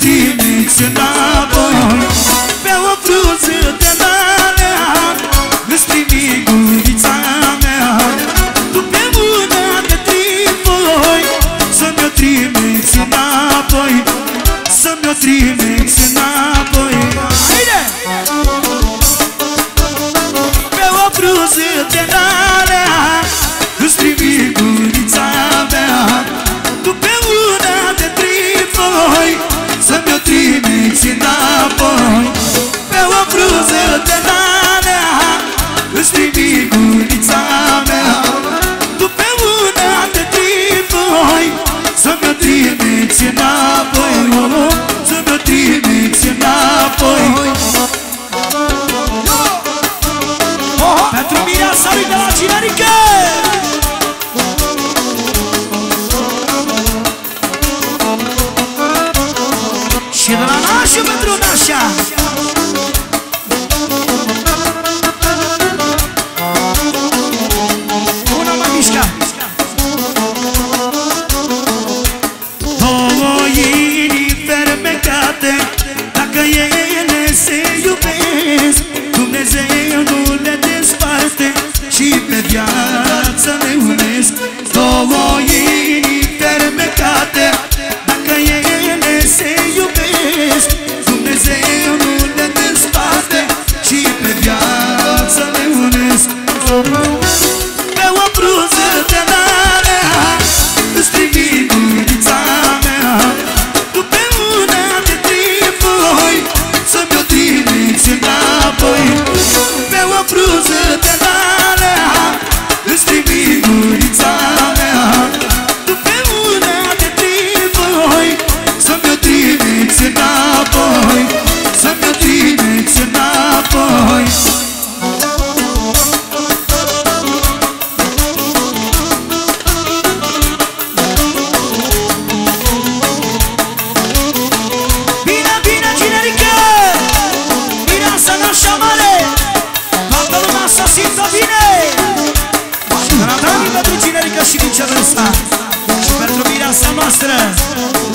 trimiți înapoi. Pe o frunză de lalea îți trimit gurița mea. Tu pe mâna de trifoi să-mi-o trimiți înapoi, să-mi-o trimiți înapoi. Haide! Pe o frunză de lalea îți trimit gurița mea. Tu pe mâna de trifoi să-mi-o trimiți înapoi. Pe o frunză de lalea îți trimit gurița mea. Tu pe mâna de trifoi să-mi-o trimiți înapoi, să-mi-o trimiți înapoi. Pentru Mireasa lui de la Cinerică! Și de la nașă pentru nașa! Una mai mișca! Două inimi fermecate, dacă ele se iubesc, Dumnezeu nu le desparte și pe viață le unesc. Două inimi fermecate, dacă ele se iubesc, Dumnezeu nu le desparte și pe viață le unesc. Pe o frunză de lalea îți trimit gurița mea. Tu pe mâna de trifoi să-mi-o trimiți înapoi. Pe o frunză de lalea îți trimit gurița mea. Tu pe mâna de trifoi să-mi-o trimiți înapoi, să-mi-o trimiți înapoi. Bine, bine, Cinerică! Mireasa nașa mare! Toată lumea să simtă bine! Și de la Dani pentru Cinerică și din Cedrăsa și pentru Mireasa noastră!